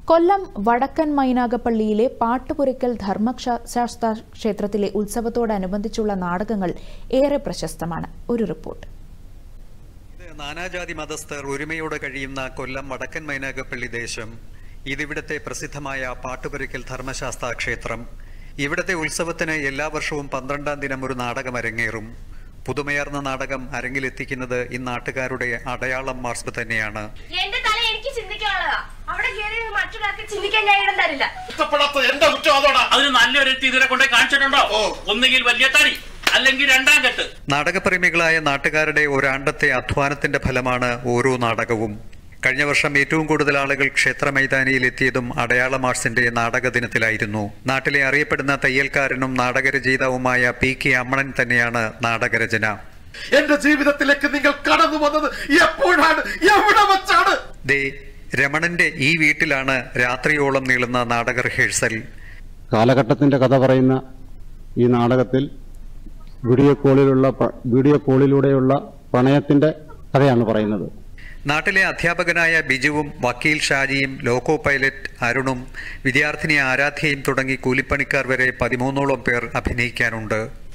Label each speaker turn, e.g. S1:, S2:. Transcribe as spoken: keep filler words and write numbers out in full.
S1: കൊല്ലം വടക്കൻ മൈനാഗപ്പള്ളിയിലെ പാട്ടുപുരയ്ക്കൽ ധർമ്മശാസ്ത്ര ക്ഷേത്രത്തിലെ ഉത്സവത്തോടനുബന്ധിച്ചുള്ള നാടകങ്ങൾ ഏറെ പ്രശസ്തമാണ്. ഒരു റിപ്പോർട്ട്.
S2: നാനാജാതി മതസ്ഥർ ഒരുമയോടെ കഴിയുന്ന കൊല്ലം വടക്കൻ മൈനാഗപ്പള്ളി ദേശം ഇതിവിടത്തെ പ്രസിദ്ധമായ പാട്ടുപുരയ്ക്കൽ ധർമ്മശാസ്ത്ര ക്ഷേത്രം. ഇവിടത്തെ ഉത്സവത്തിന് എല്ലാ വർഷവും പന്ത്രണ്ടാം ദിനം ഒരു നാടകം അരങ്ങേറും. പുതുമയാർന്ന നാടകം അരങ്ങിലെത്തിക്കുന്നത് ഈ നാട്ടുകാരുടെ അടയാളം മാർസ് തന്നെയാണ്. നാടകപ്രേമികളായ നാട്ടുകാരുടെ ഒരാണ്ടത്തെ അധ്വാനത്തിന്റെ ഫലമാണ് ഓരോ നാടകവും. കഴിഞ്ഞ വർഷം ഏറ്റവും കൂടുതൽ ആളുകൾ ക്ഷേത്ര മൈതാനിയിൽ എത്തിയതും അടയാള മാർസിന്റെ നാടക ദിനത്തിലായിരുന്നു. നാട്ടിലെ അറിയപ്പെടുന്ന തയ്യൽക്കാരനും നാടകരചയിതാവുമായ പി കെ അമ്മണൻ തന്നെയാണ് നാടകരചന.
S3: എന്റെ ജീവിതത്തിലേക്ക് നിങ്ങൾ കടന്നു വന്നത് എപ്പോഴാണ്, എവിടെ വെച്ചാണ്?
S2: ദേ രമണന്റെ ഈ വീട്ടിലാണ് രാത്രിയോളം നീളുന്ന നാടക റിഹേഴ്സൽ.
S4: കാലഘട്ടത്തിന്റെ കഥ പറയുന്ന ഈ നാടകത്തിൽ വീഡിയോ കോളിലുള്ള വീഡിയോ കോളിലൂടെയുള്ള പ്രണയത്തിന്റെ കഥയാണ് പറയുന്നത്.
S2: നാട്ടിലെ അധ്യാപകനായ ബിജുവും വക്കീൽ ഷാജിയും ലോക്കോ പൈലറ്റ് അരുണും വിദ്യാർത്ഥിനി ആരാധ്യയും തുടങ്ങി കൂലിപ്പണിക്കാർ വരെ പതിമൂന്നോളം പേർ അഭിനയിക്കാനുണ്ട്.